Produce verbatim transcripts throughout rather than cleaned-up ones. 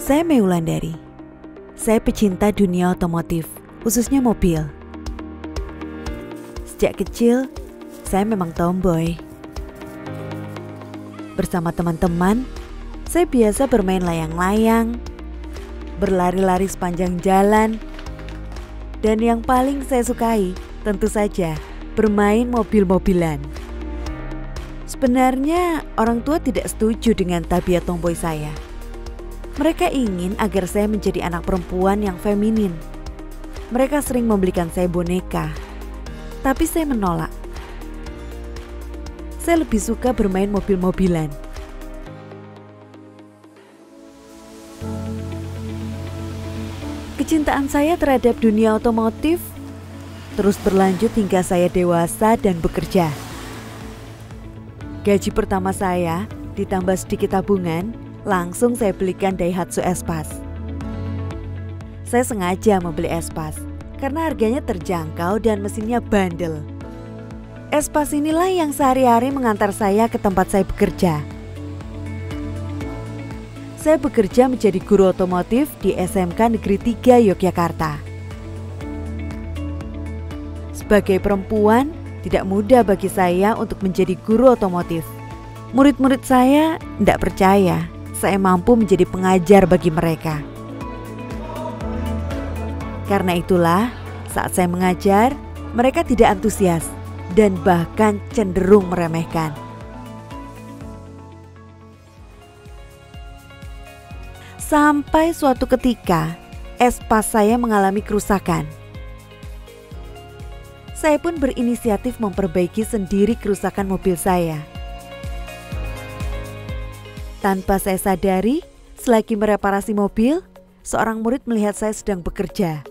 Saya Mei Wulandari. Saya pecinta dunia otomotif, khususnya mobil. Sejak kecil, saya memang tomboy. Bersama teman-teman, saya biasa bermain layang-layang, berlari-lari sepanjang jalan, dan yang paling saya sukai tentu saja bermain mobil-mobilan. Sebenarnya orang tua tidak setuju dengan tabiat tomboy saya. Mereka ingin agar saya menjadi anak perempuan yang feminin. Mereka sering membelikan saya boneka, tapi saya menolak. Saya lebih suka bermain mobil-mobilan. Kecintaan saya terhadap dunia otomotif terus berlanjut hingga saya dewasa dan bekerja. Gaji pertama saya ditambah sedikit tabungan, langsung saya belikan Daihatsu Espas. Saya sengaja membeli Espas karena harganya terjangkau dan mesinnya bandel. Espas inilah yang sehari-hari mengantar saya ke tempat saya bekerja. Saya bekerja menjadi guru otomotif di S M K Negeri tiga Yogyakarta. Sebagai perempuan, tidak mudah bagi saya untuk menjadi guru otomotif. Murid-murid saya tidak percaya saya mampu menjadi pengajar bagi mereka. Karena itulah, saat saya mengajar, mereka tidak antusias dan bahkan cenderung meremehkan. Sampai suatu ketika, Espas saya mengalami kerusakan. Saya pun berinisiatif memperbaiki sendiri kerusakan mobil saya. Tanpa saya sadari, selagi mereparasi mobil, seorang murid melihat saya sedang bekerja.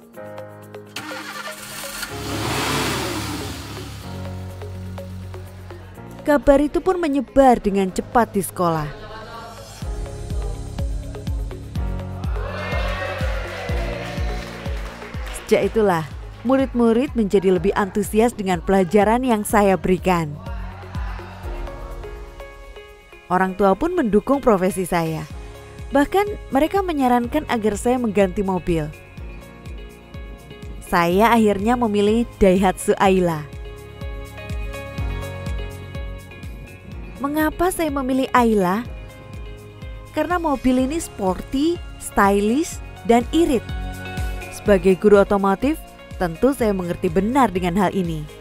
Kabar itu pun menyebar dengan cepat di sekolah. Sejak itulah, murid-murid menjadi lebih antusias dengan pelajaran yang saya berikan. Orang tua pun mendukung profesi saya. Bahkan mereka menyarankan agar saya mengganti mobil. Saya akhirnya memilih Daihatsu Ayla. Mengapa saya memilih Ayla? Karena mobil ini sporty, stylish, dan irit. Sebagai guru otomotif, tentu saya mengerti benar dengan hal ini.